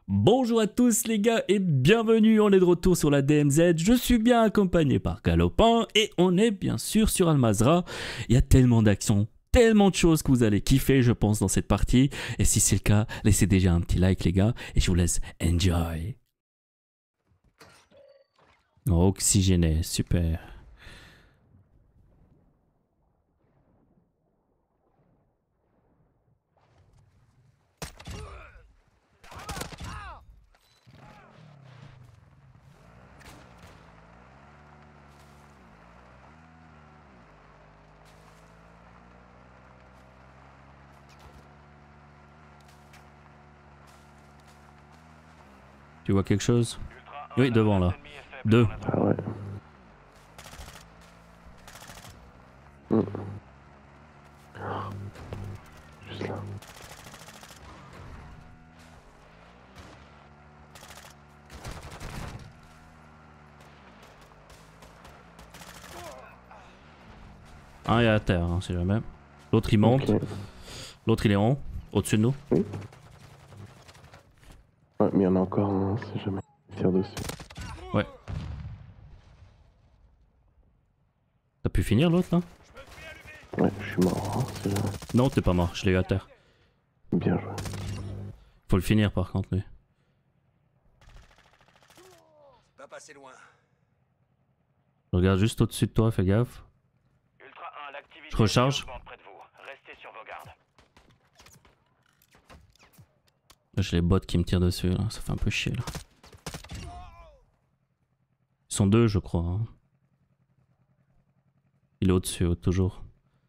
Bonjour à tous les gars et bienvenue, on est de retour sur la DMZ, je suis bien accompagné par Galopin et on est bien sûr sur Al Mazrah. Il y a tellement d'actions, tellement de choses que vous allez kiffer je pense dans cette partie et si c'est le cas, laissez déjà un petit like les gars et je vous laisse enjoy. Oh, oxygéné, super. Tu vois quelque chose? Oui, devant là. Deux. Ah ouais. Juste là. Un est à terre, hein, si jamais. L'autre il monte. Ok. L'autre il est en haut, au-dessus de nous. Oui. Ouais, mais il y en a encore un, si jamais il tire dessus. Ouais. T'as pu finir l'autre là? Ouais, je suis mort, hein, si jamais. Non, t'es pas mort, je l'ai eu à terre. Bien joué. Faut le finir par contre, lui. Pas passer loin. Je regarde juste au-dessus de toi, fais gaffe. Ultra 1, l'activité Je recharge. augmente près de vous. Restez sur vos gardes. Là, j'ai les bots qui me tirent dessus, là. Ça fait un peu chier, là. Ils sont deux, je crois. Hein. Il est au-dessus, toujours.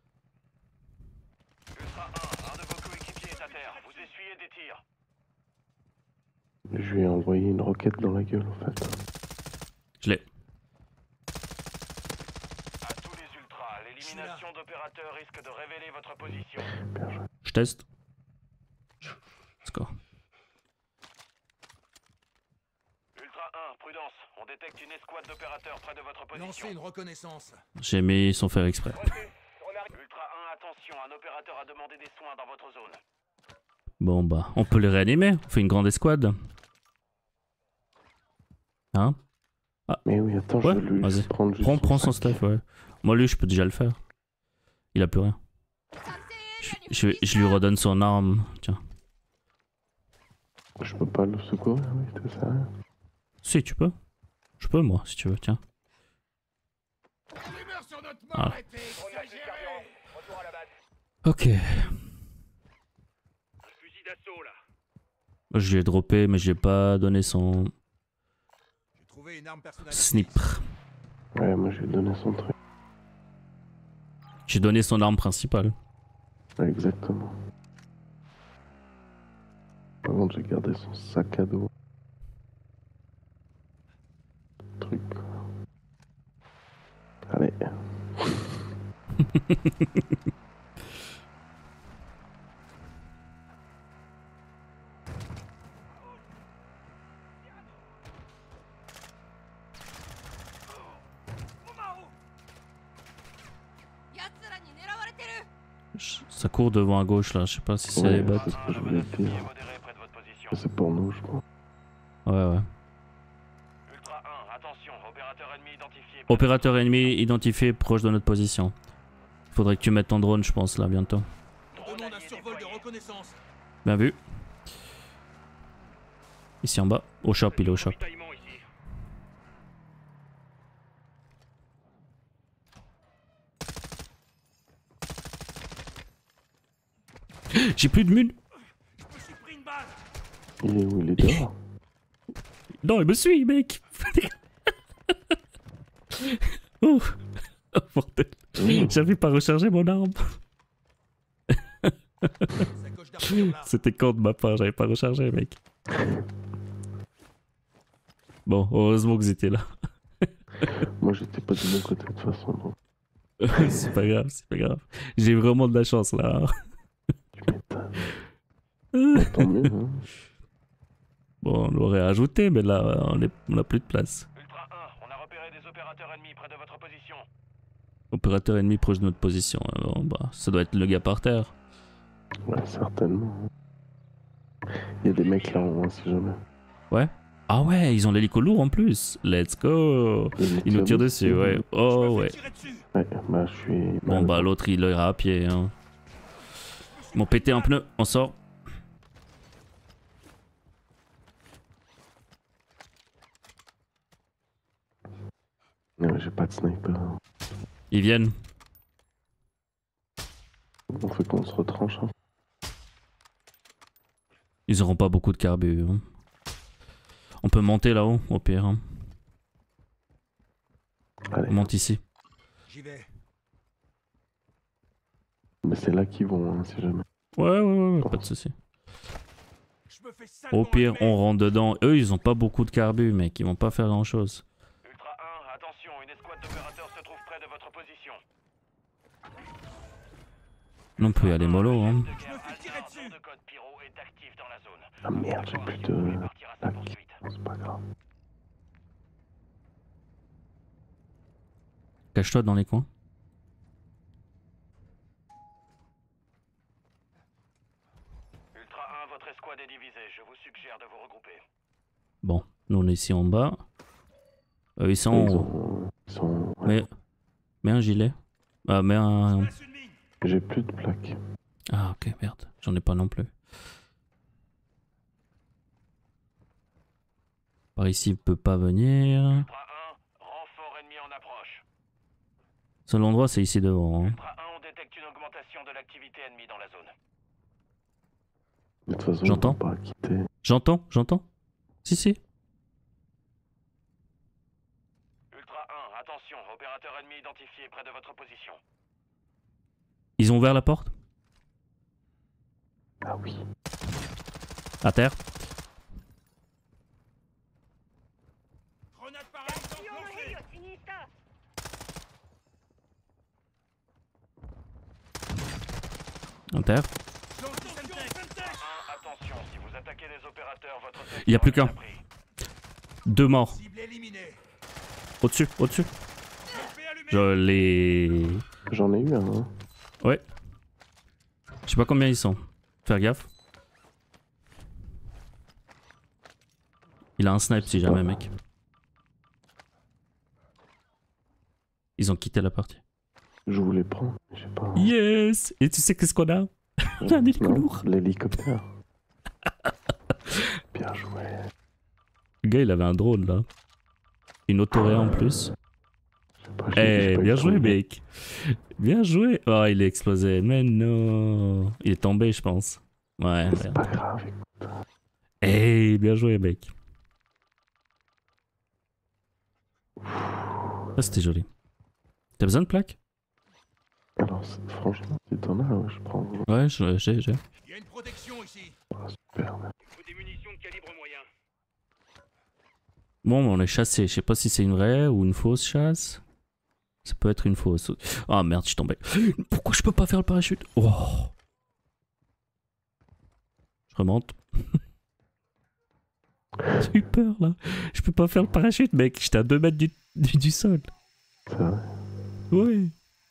Ultra 1, un de vos coéquipiers est à terre. Vous essuyez des tirs. Je lui ai envoyé une roquette dans la gueule, en fait. Je l'ai. À tous les ultras, l'élimination d'opérateurs risque de révéler votre position. Bien joué. Je teste. Score. Ultra 1, prudence. On détecte une escouade d'opérateurs près de votre position. Lancez une reconnaissance. J'ai mis son faire exprès. Ultra 1, attention, un opérateur a demandé des soins dans votre zone. Bon, bah, on peut les réanimer. On fait une grande escouade. Hein? Mais oui, attends, Ouais, je vais lui vas-y. prendre juste Prends son sac. stuff, ouais. Moi, lui, je peux déjà le faire. Il a plus rien. Je lui redonne son arme. Tiens. Je peux pas le secourir, oui, c'est ça. Si, tu peux. Je peux, moi, si tu veux. Tiens. Voilà. Retour à la base. Ok. Fusil d'assaut là. Je lui ai droppé, mais j'ai pas donné son J'ai trouvé une arme personnalisée. sniper. Ouais, moi j'ai donné son truc. J'ai donné son arme principale. Ouais, exactement. Par contre, j'ai gardé son sac à dos. Truc. Allez. Ça court devant à gauche là, je sais pas si c'est les Ouais, bots. c'est ce que je voulais dire. Modéré près de votre position. C'est pour nous, je pense. Ouais, ouais. Ultra 1, attention, opérateur ennemi identifié. Opérateur ennemi identifié proche de notre position. Faudrait que tu mettes ton drone, je pense, là, bientôt. On demande un survol de reconnaissance. Bien vu. Ici en bas. Au shop, il est au shop. Ravitaillement ici. J'ai plus de mun. Je me suis pris une balle. Il est où? Il est dehors. Non, il me suit, mec. Oh. Oh, bordel. J'avais pas rechargé mon arme. Sacoche d'armure là. C'était con de ma part, j'avais pas rechargé, mec. Bon, heureusement que vous étiez là. Moi j'étais pas de mon côté de toute façon. Donc. C'est pas grave, c'est pas grave. J'ai vraiment de la chance là. Tu m'étonnes. Tant mieux, hein. Bon, on l'aurait ajouté, mais là, on a plus de place. Ultra 1, on a repéré des opérateurs ennemis près de votre position. Opérateur ennemi proche de notre position. Bon, bah, ça doit être le gars par terre. Ouais, certainement. Il y a des mecs là en haut, si jamais. Ouais. Ah ouais, ils ont l'hélico lourd en plus. Let's go. Ils nous tirent dessus, ouais. Oh ouais. Ouais, bah je suis... Bon bah l'autre il ira à pied. Hein. Ils m'ont pété un pneu, on sort. Non, j'ai pas de sniper. Ils viennent. On fait qu'on se retranche. Hein. Ils auront pas beaucoup de carbu. Hein. On peut monter là-haut, au pire. Hein. Allez. On monte ici. J'y vais. Mais c'est là qu'ils vont, hein, si jamais. Ouais, pas de soucis. Je me fais salement Au pire, allumer. on rentre dedans. Eux, ils ont pas beaucoup de carbu, mec. Ils vont pas faire grand chose. Ultra 1, attention, une escouade d'opérateurs se trouve près de votre position. Non plus, elle est mollo, hein. De guerre fais tirer Alpha, dessus. nom de code Pyro est actif dans la zone. Ah merde, j'ai plus de... Et partir à sa Tac. poursuite. C'est pas grave. Cache-toi dans les coins. Ultra 1, votre escouade est divisée. Je vous suggère de vous regrouper. Bon, nous on est ici en bas. Ils sont en Ils haut. sont... ouais. Mets un gilet. Ah, mets un... Place une mine. J'ai plus de plaques. Ah, ok, merde. J'en ai pas non plus. Par ici, il peut pas venir. Ultra 1, renfort ennemi en approche. Seul endroit, c'est ici devant. Hein. Ultra 1, on détecte une augmentation de l'activité ennemie dans la zone. De toute façon, J'entends. on peut pas quitter. J'entends. Si. Ultra 1, attention, opérateur ennemi identifié près de votre position. Ils ont ouvert la porte. Ah oui. À terre. Grenade par exemple lancée. À terre. Lance du Semtex. 1, attention, si vous attaquez des opérateurs, votre Il y a plus secteur qu'un. est pris. 2 morts. Cible éliminée. Au-dessus. Fais allumer. Je les... J'en ai eu un. Hein. Ouais. Je sais pas combien ils sont. Faire gaffe. Il a un snipe si jamais, mec. Ils ont quitté la partie. Je voulais prendre, mais j'ai pas... Yes. Et tu sais qu'est-ce qu'on a? On a un hélico Non, lourd. l'hélicoptère. Bien joué. Le gars, il avait un drone, là. Une autoré en plus. Je sais pas, Eh, j'ai pas bien eu joué, trop de- mec. Bien joué. Oh, il est explosé. Mais non. Il est tombé, je pense. Ouais, C'est merde. pas grave. Eh, bien joué, mec. Ça, c'était joli. T'as besoin de plaques? Alors, franchement, si t'en as, ouais, je prends. Ouais, j'ai. Il y a une protection ici. Ah, super. Il faut des munitions de calibre moyen. Bon, on est chassé. Je sais pas si c'est une vraie ou une fausse chasse. Ça peut être une fausse. Ah merde, je suis tombé. Pourquoi je peux pas faire le parachute? Oh. Je remonte. J'ai eu peur là. Je peux pas faire le parachute, mec. J'étais à 2 mètres du sol. C'est vrai. Ouais.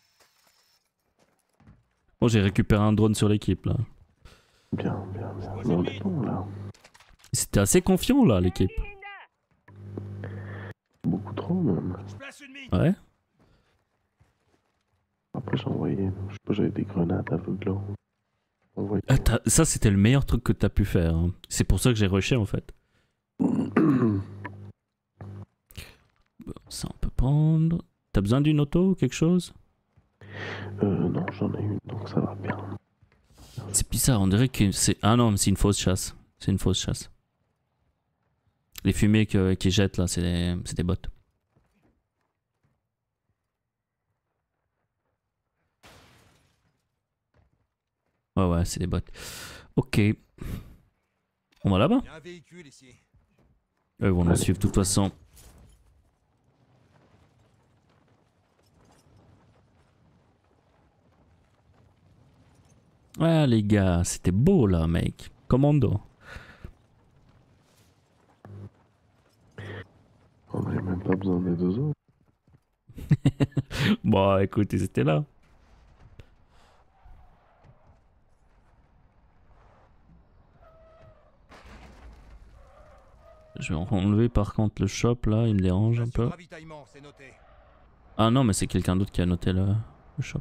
Bon, j'ai récupéré un drone sur l'équipe là. Bien. Mais on est bon là. C'était assez confiant là, l'équipe. Beaucoup trop même. Je place une mine. Ouais. Après, j'ai envoyé. Je sais pas, j'avais des grenades aveuglantes. Envoyé. Ah, ça, c'était le meilleur truc que t'as pu faire. Hein. C'est pour ça que j'ai rushé en fait. Bon, ça, on peut prendre. T'as besoin d'une auto ou quelque chose? Non, j'en ai une, donc ça va bien. C'est bizarre, on dirait que c'est... Ah non, mais c'est une fausse chasse. C'est une fausse chasse. Les fumées qu'ils jettent là, c'est des bots. Ouais, c'est des bots. Ok. On va là-bas? Il y a un véhicule ici. Eux vont nous suivre de toute façon. Ouais les gars, c'était beau là mec. Commando. On n'avait même pas besoin des deux autres. Bon écoute, ils étaient là. Je vais enlever par contre le shop là, il me dérange un peu. Ravitaillement, c'est noté. Ah non, mais c'est quelqu'un d'autre qui a noté le shop.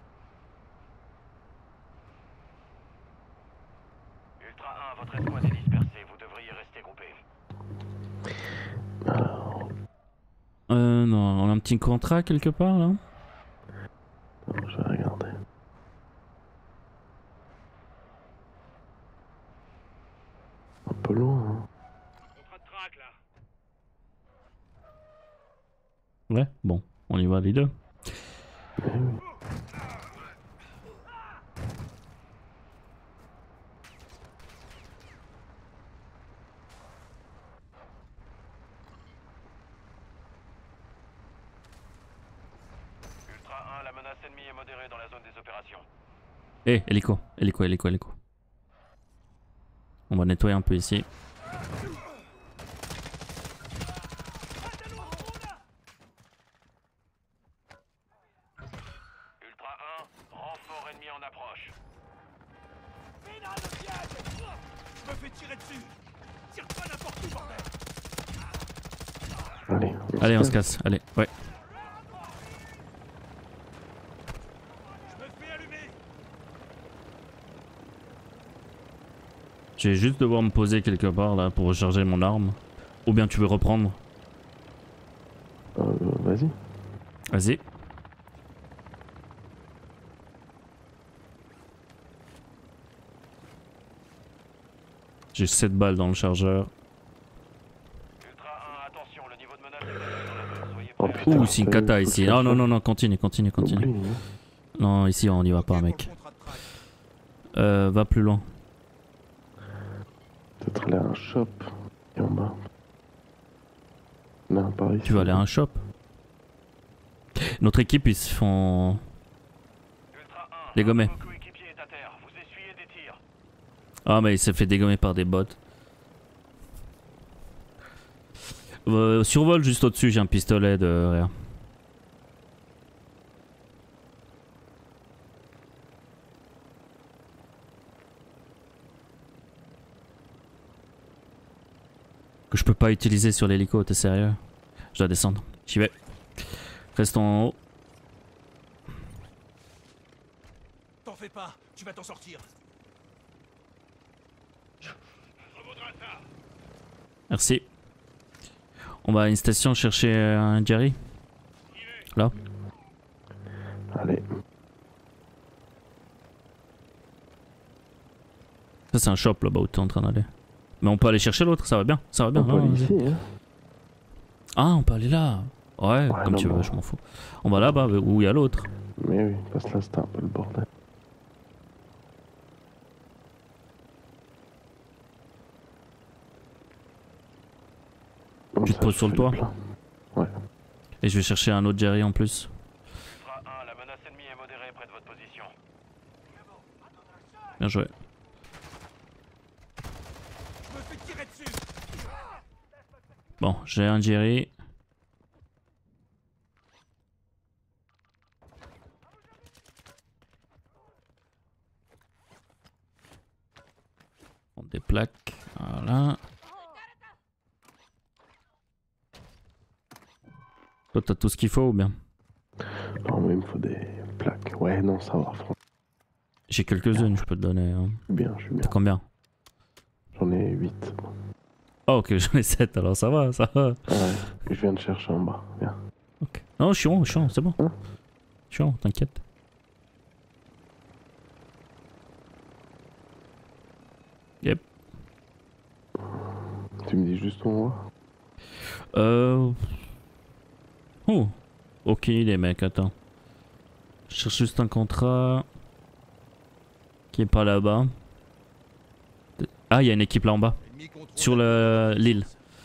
Ultra 1, votre escouade est dispersée. Vous devriez rester groupé. Alors, Non, on a un petit contrat quelque part là. je vais regarder. Un peu loin, hein. Contrat de track là. Ouais, bon, on y va les deux. Eh oui. Ultra 1, la menace ennemie est modérée dans la zone des opérations. Eh, hélico. On va nettoyer un peu ici. Ultra 1, renfort ennemi en approche. Je me fais tirer dessus. Tire pas n'importe où, bordel. Allez, on se casse. Allez, ouais. Je me fais allumer. Je vais juste devoir me poser quelque part là pour recharger mon arme. Ou bien tu veux reprendre? Vas-y. Vas-y. J'ai 7 balles dans le chargeur. Ultra 1, attention, le niveau de menace est élevé dans la zone. Soyez Oh prêts. putain. Ouh, c'est une cata ici. Ah non, non, non, continue. Oublie, hein. Non, ici on y va pas, Ok, mec. pour le contrat de track. Va plus loin. Peut-être aller à un shop. Et en bas. Non, par ici. Tu vas aller à un shop. Notre équipe, ils se font Ultra 1, dégommer. votre coéquipier est à terre. Vous essuyez des tirs. Ah, mais il s'est fait dégommer par des bots. Survole juste au-dessus, j'ai un pistolet de rien. Que je peux pas utiliser sur l'hélico, t'es sérieux? Je dois descendre. J'y vais. Restons en haut. T'en fais pas, tu vas t'en sortir. Merci. On va à une station chercher un Jerry. Là. Allez. Ça c'est un shop là-bas où t'es en train d'aller. Mais on peut aller chercher l'autre, ça va bien. Ça va bien. On peut hein, aller vas-y. ici, hein. Ah, on peut aller là. Ouais, comme non, tu veux, bon. je m'en fous. On va là-bas où il y a l'autre. Mais oui, parce que là c'était un peu le bordel. Comme Tu te ça, poses je sur le fais toit. plein. Ouais. Et je vais chercher un autre Jerry en plus. Ultra 1, la menace ennemie est modérée près de votre position. Bien joué. Je me fais tirer dessus. Bon, j'ai un Jerry. On des plaques. Voilà. Toi, t'as tout ce qu'il faut ou bien? Non, mais il me faut des plaques. Ouais, non, ça va, franchement. J'ai quelques-unes, je peux te donner. Hein. Je suis bien. T'as combien? J'en ai 8. Oh, ok, j'en ai 7, alors ça va, ça va. Ouais, je viens de chercher en bas. Viens. Ok. Non, je suis rond, c'est bon. Hein? Je suis rond, t'inquiète. Yep. Tu me dis juste où on va? Oh, aucune idée, mec, attends. Je cherche juste un contrat qui est pas là-bas. Ah, il y a une équipe là en bas, Ennemi contrôle sur la- l'île.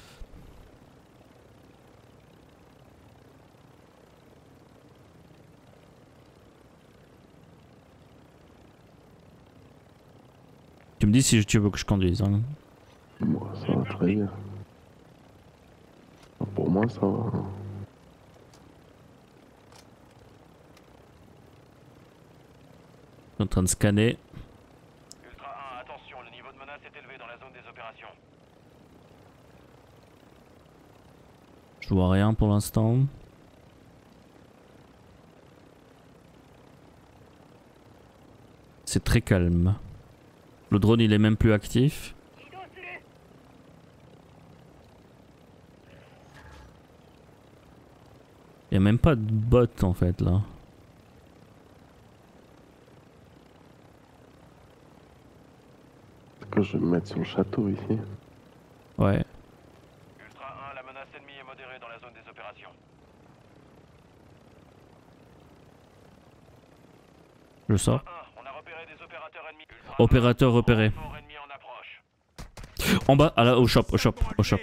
Tu me dis si tu veux que je conduise. Hein. Moi, ça va très bien. Pour moi, ça va. Je suis en train de scanner. Ultra 1, attention, le niveau de menace est élevé dans la zone des opérations. Je vois rien pour l'instant. C'est très calme. Le drone il est même plus actif. Il n'y a même pas de bot en fait là. Que je vais me mettre sur le château ici. Ouais. Ultra 1, la menace ennemie est modérée dans la zone des opérations. Je sors. 1, on a repéré des opérateurs ennemis. Ultra Opérateur repéré. 1, fort ennemi en approche. En bas, au shop, au shop, au shop.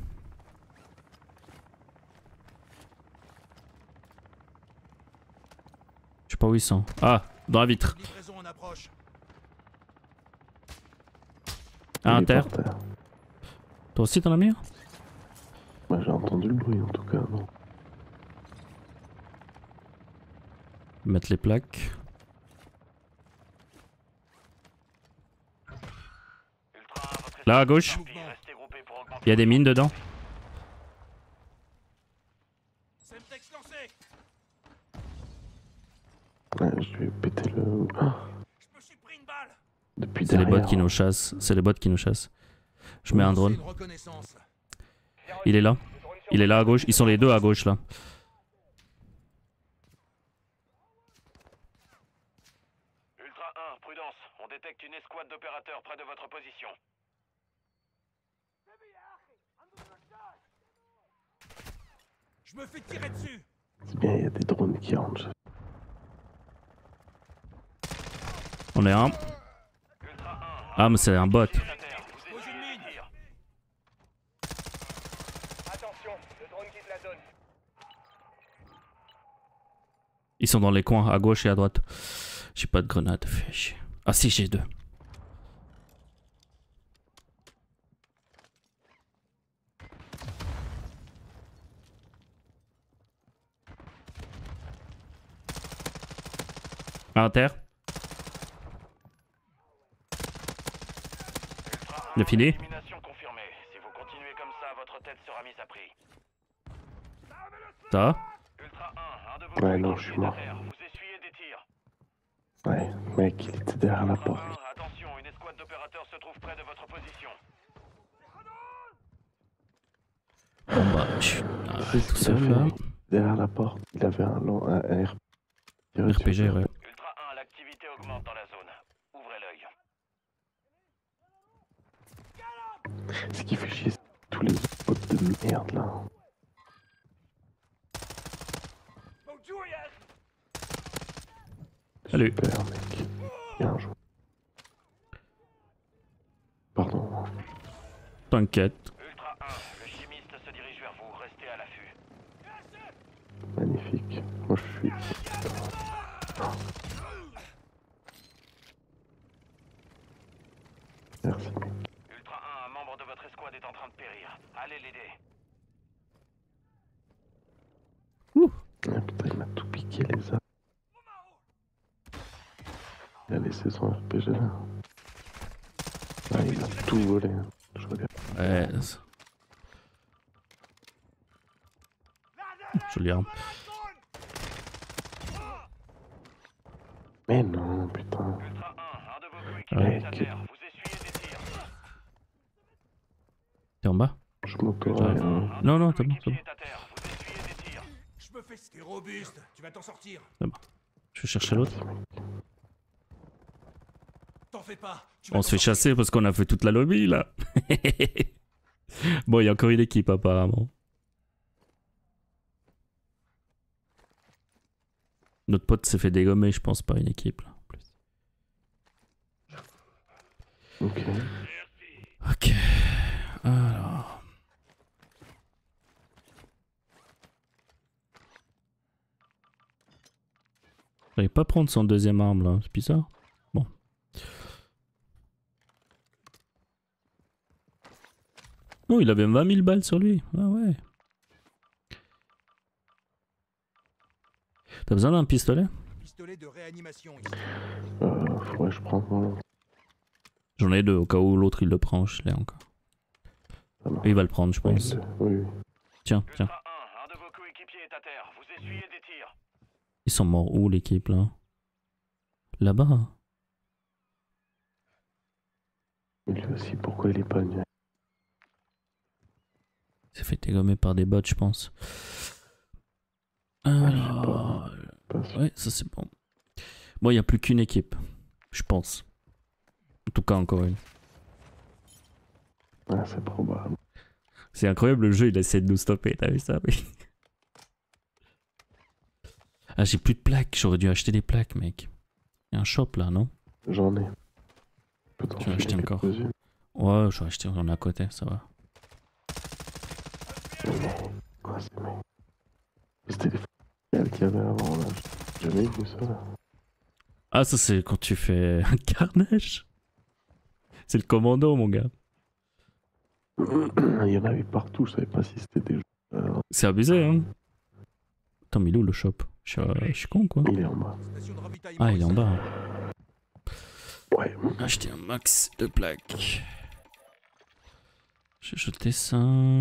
Je sais pas où ils sont. Ah, dans la vitre. Livraison en approche. À Il est inter. par terre. Toi aussi t'en as mis un? Moi j'ai entendu le bruit en tout cas, non. Mettre les plaques. Ultra 1, votre Là à gauche, restez groupés pour augmenter. il y a des mines dedans. Semtex lancé. Ouais, je vais péter le... Ah, Je me suis pris une balle. depuis C'est les derrière. bots qui nous chassent. C'est les bots qui nous chassent. Je mets un drone. Une reconnaissance. Il est là. Il est là à gauche. Ils sont les deux à gauche là. Ultra 1, prudence. On détecte une escouade d'opérateurs près de votre position. Je me fais tirer dessus. C'est bien, il y a des drones qui rentrent. On est un. Ultra 1, Ah mais c'est un bot. à terre. Vous Pose une mine. tir. Attention, le drone quitte la zone. Ils sont dans les coins, à gauche et à droite. J'ai pas de grenade, fais chier. Ah si, j'ai deux. À terre. Il a filé. Élimination confirmée. Si vous continuez comme ça, votre tête sera mise à prix. Ça. Ultra 1, un de vos Ouais, non, coéquipiers je suis est à mort. terre. Vous essuyez des tirs. Ouais, mec, il était derrière la Ultra porte. 1, attention, une escouade d'opérateurs se trouve près de votre position. Bon bah, je suis C'est tout ce qu'il a seul là. fait. Derrière la porte, il avait un RPG. RPG, ouais. Ultra 1, l'activité augmente dans la zone. Ouvrez l'œil. Ce qui fait chier, c'est tous les autres potes de merde là. Salut. Super, mec. Bien joué. Pardon. T'inquiète. Ultra 1, le chimiste se dirige vers vous. Restez à l'affût. Magnifique. Moi je suis... Merci, mec. Ultra 1, un membre de votre escouade est en train de périr. Allez l'aider. Ah, putain, il m'a tout piqué les armes. Il a laissé son RPG là. Ah, il a tout volé. Je regarde. Ouais. Joli arme. Mais non, putain. Ultra 1, un de vos coéquipiers Ouais. est à terre. Vous essuyez des tirs. T'es en bas? Je m'auto-raille. Hein. Un Non, de non, vos c'est bon, c'est coéquipiers est à terre. Vous essuyez des tirs. Je me fais... T'es robuste. Tu vas t'en sortir. Je vais chercher l'autre. Merci, mec. T'en fais pas. Tu vas On t'en se fait sortir. chasser parce qu'on a fait toute la lobby là. Bon, il y a encore une équipe apparemment. Notre pote s'est fait dégommer, je pense, par une équipe là. en plus. Ok. Ok. Alors. J'arrive pas à prendre son deuxième arme là, c'est bizarre. Bon. Oh, il avait 20 000 balles sur lui. Ah ouais. T'as besoin d'un pistolet? Pistolet de réanimation ici. Faudrait que je prends mon... J'en ai deux au cas où l'autre il le prend, je l'ai encore. Ça marche. Il va le prendre, je Oui, pense. oui. Tiens, tiens. Ultra Ils sont morts où l'équipe là? Là-bas. Lui aussi, pourquoi il est pas venu? Il s'est fait dégommer par des bots, je pense. Alors... Pas sûr. Ouais, ça c'est bon. Bon, il n'y a plus qu'une équipe, je pense. En tout cas, encore une. Ah, c'est probable. C'est incroyable, le jeu, il essaie de nous stopper, t'as vu ça? Oui. Ah, j'ai plus de plaques, j'aurais dû acheter des plaques, mec. Il y a un shop là, non? J'en ai. Je peux t'en Tu vas acheter filer encore? quelques-unes. Ouais, je vais acheter, on est à côté, ça va. Quoi, c'est mec? C'était les f***ales qu'il y avait avant là. J'ai jamais vu ça là. Ah, ça c'est quand tu fais un carnage. C'est le commando, mon gars. Il y en avait partout, je savais pas si c'était des jeux. C'est abusé, hein. Attends, mais il est où le shop? Je suis con, quoi. Il est en bas. Station de ravitaillement Ah, il est en ici. bas. Hein. Ouais. Acheter un max de plaques. J'ai jeté ça.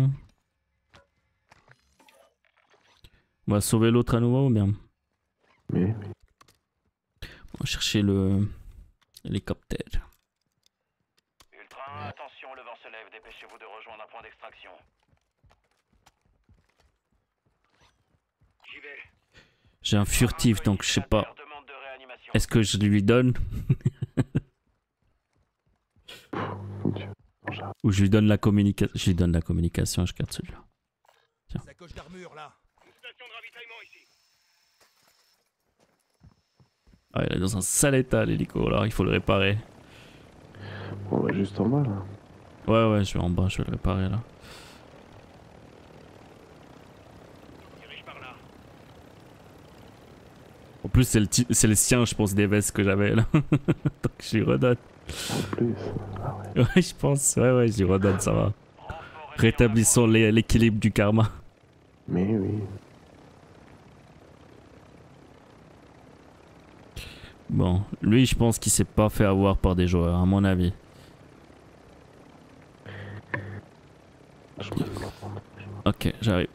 On va sauver l'autre à nouveau ou bien? Mais On va chercher le hélicoptère. Ultra 1, attention, le vent se lève. Dépêchez-vous de rejoindre un point d'extraction. J'y vais. J'ai un furtif donc je sais pas. Demande de réanimation. Est-ce que je lui donne mon Dieu. ou je lui donne la communication? Je lui donne la communication, je garde celui-là. Sacoche d'armure là. Station de ravitaillement ici. Ah, il est dans un sale état l'hélico, alors il faut le réparer. On va juste en bas là. Ouais, je vais en bas, je vais le réparer là. Dirige par là. En plus, c'est le sien, je pense, des vestes que j'avais là. Donc je lui redonne. En plus. Ah ouais. Ouais, je pense. Ouais, je lui redonne, ça va. Rétablissons l'équilibre du karma. Mais oui. Bon, lui, je pense qu'il s'est pas fait avoir par des joueurs, à mon avis. Je me demande. Ok, j'arrive.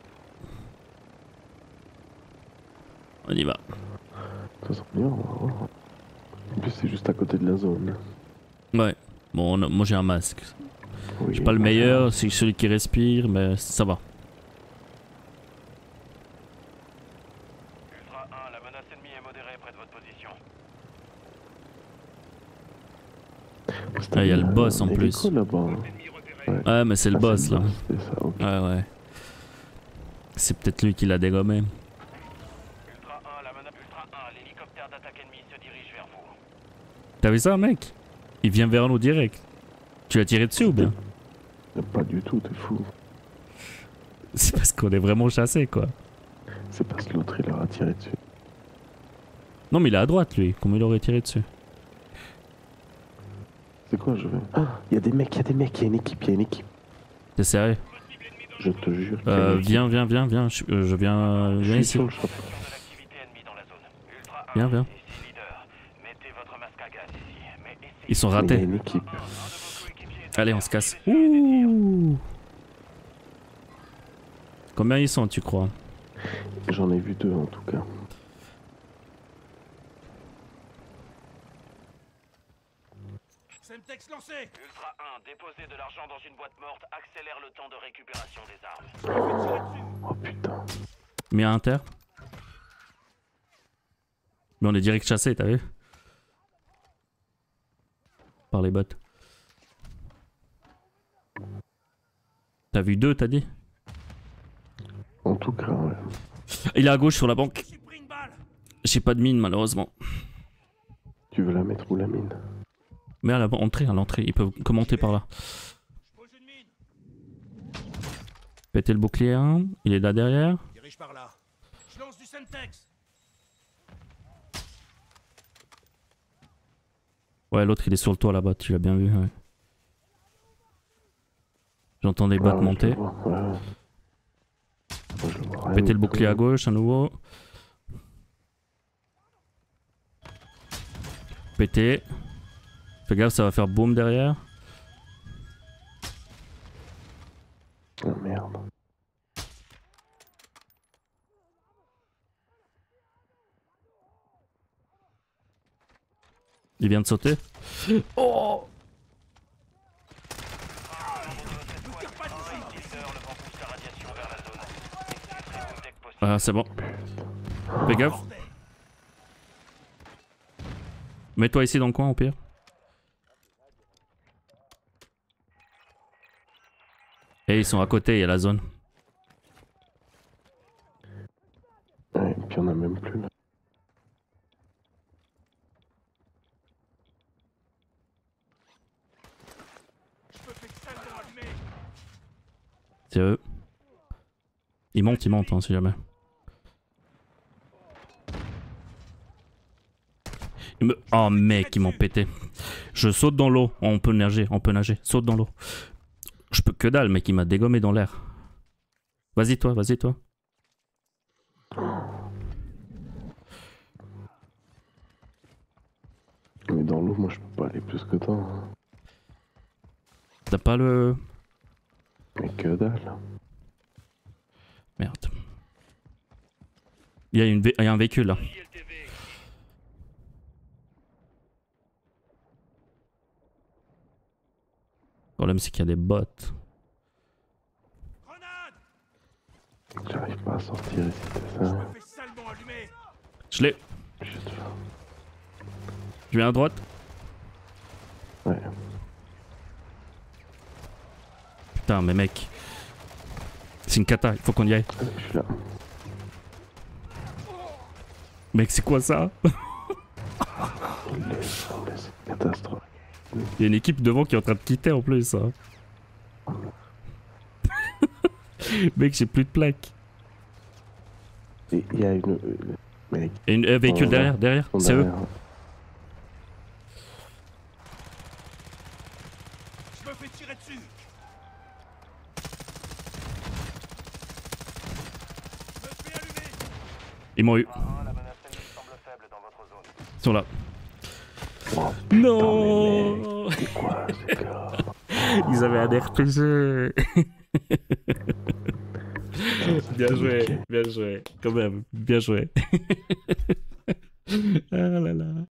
On y va. Ça sent bien, on va voir. En plus, c'est juste à côté de la zone. Ouais. Bon, moi j'ai un masque. Oui, Je suis pas le meilleur, c'est celui qui respire, mais ça va. Ultra 1, la menace ennemie est modérée près de votre position. Ah, il y a le boss en plus. Là-bas. Ennemi repéré. Ouais, mais c'est le Ah, boss là. C'est ça, ok. Ouais. C'est peut-être lui qui l'a dégommé. Ultra 1, la menace. Ultra 1, l'hélicoptère d'attaque ennemi se dirige vers vous. T'as vu ça, mec? Il vient vers nous direct. Tu as tiré dessus ou bien? Pas du tout, t'es fou. C'est parce qu'on est vraiment chassé quoi. C'est parce que l'autre il leur a tiré dessus. Non, mais il est à droite lui. Comment il aurait tiré dessus? C'est quoi, je vais. Ah, il y a des mecs, il y a une équipe. T'es sérieux? Je te jure. qu'il y a une équipe. Viens. Je viens Je suis ici. sur le shop. De l'activité ennemie dans la zone. Ultra 1, Viens. ici leader. Mettez votre masque à gaz ici. Mais essayez. Ils sont Il y a ratés. une équipe. Un de vos coéquipiers est Allez, on se casse. Ouh. Combien ils sont, tu crois? J'en ai vu deux en tout cas. Semtex lancé. Ultra 1, déposer de l'argent dans une boîte morte accélère le temps de récupération des armes. Je me fais tirer dessus. Oh putain. Mais à inter. Mais on est direct chassé, t'as vu? Par les bots. T'as vu deux, t'as dit? En tout cas, ouais. Il est à gauche sur la banque. J'ai pris une balle. J'ai pas de mine malheureusement. Tu veux la mettre où la mine? Mais à l'entrée, il peut commenter par là. Je pose une mine. Péter le bouclier 1, il est là derrière. Dirige par là. Je lance du Semtex. Ouais, l'autre il est sur le toit là-bas, tu l'as bien vu. Ouais. J'entends des bots Ah ouais, monter. je le vois, ouais. Moi, je le vois rien Péter du le tout. bouclier à gauche à nouveau. Péter. Fais gaffe, ça va faire boum derrière. Oh merde. Il vient de sauter. Oh! Ah, c'est bon. Fais gaffe. Mets-toi ici dans le coin au pire. Et ils sont à côté, il y a la zone. Ouais, et puis on a même plus là. Je me fais salement allumer. C'est eux. Ils montent, hein, si jamais. Oh mec, ils m'ont pété. Je saute dans l'eau. On peut nager, Saute dans l'eau. Je peux que dalle, mec, il m'a dégommé dans l'air. Vas-y toi. Mais dans l'eau, moi je peux pas aller plus que toi. Hein. T'as pas le... Mais que dalle. Merde. Il y a un véhicule là. Le problème c'est qu'il y a des bots. Grenade. J'arrive pas à sortir ici, c'est Je ça. me fais salement allumer. Je l'ai. Juste là. Je viens à droite. Ouais. Putain mais mec. C'est une cata, il faut qu'on y aille. Allez, je suis là. Mec c'est quoi ça? Il laisse, catastrophe. Il y a une équipe devant qui est en train de quitter en plus. Hein. Mec j'ai plus de plaques. Et il y a une... mec. Et un véhicule derrière. C'est eux. Je me fais tirer dessus. Je me fais allumer. Ils m'ont eu. La menace ennemie semble faible dans votre zone. Ils sont là. Oh, Non. c'est quoi ces gars? Ils avaient un RPG. Bien joué, quand même, bien joué. Ah là là.